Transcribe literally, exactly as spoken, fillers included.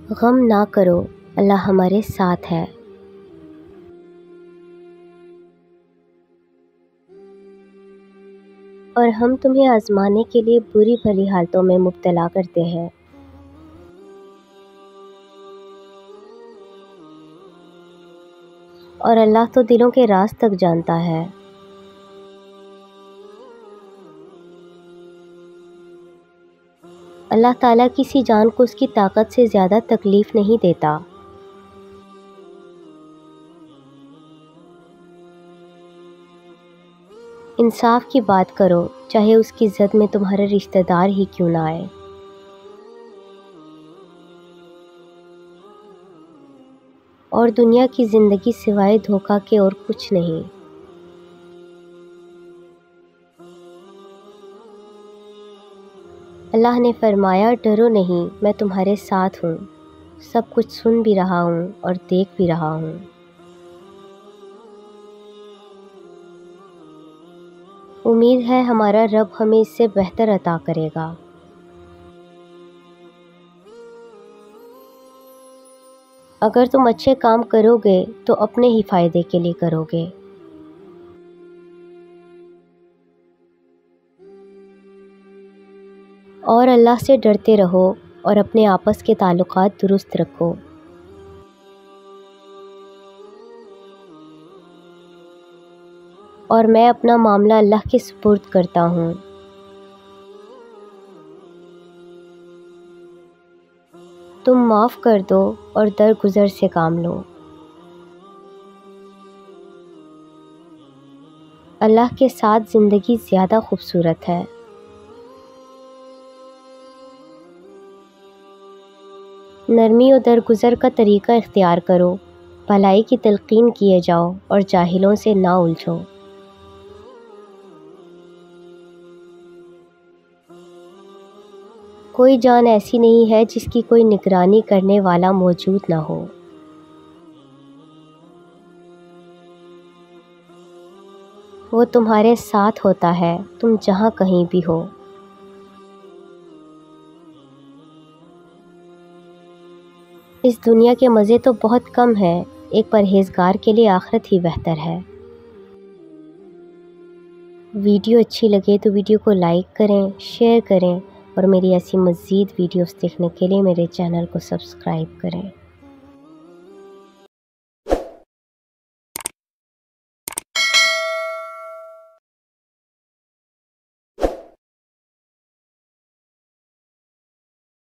غم نہ کرو، اللہ ہمارے ساتھ ہے۔ اور ہم تمہیں آزمانے کے لیے بری بھلی حالتوں میں مبتلا کرتے ہیں۔ اور اللہ تو دلوں کے راز تک جانتا ہے۔ اللہ تعالیٰ کسی جان کو اس کی طاقت سے زیادہ تکلیف نہیں دیتا۔ انصاف کی بات کرو، چاہے اس کی زد میں تمہارا رشتہ دار ہی کیوں نہ آئے۔ اور دنیا کی زندگی سوائے دھوکہ کے اور کچھ نہیں۔ اللہ نے فرمایا، ڈرو نہیں، میں تمہارے ساتھ ہوں، سب کچھ سن بھی رہا ہوں اور دیکھ بھی رہا ہوں۔ امید ہے ہمارا رب ہمیں اس سے بہتر عطا کرے گا۔ اگر تم اچھے کام کرو گے تو اپنے ہی فائدے کے لیے کرو گے۔ اور اللہ سے ڈرتے رہو اور اپنے آپس کے تعلقات درست رکھو۔ اور میں اپنا معاملہ اللہ کے سپرد کرتا ہوں۔ تم معاف کر دو اور درگزر سے کام لو۔ اللہ کے ساتھ زندگی زیادہ خوبصورت ہے۔ نرمی و درگزر کا طریقہ اختیار کرو، بھلائی کی تلقین کیے جاؤ اور جاہلوں سے نہ الجھو۔ کوئی جان ایسی نہیں ہے جس کی کوئی نگرانی کرنے والا موجود نہ ہو۔ وہ تمہارے ساتھ ہوتا ہے، تم جہاں کہیں بھی ہو۔ اس دنیا کے مزے تو بہت کم ہیں، ایک پرہیزگار کے لیے آخرت ہی بہتر ہے۔ ویڈیو اچھی لگے تو ویڈیو کو لائک کریں، شیئر کریں اور میری ایسی مزید ویڈیوز دیکھنے کے لیے میرے چینل کو سبسکرائب کریں۔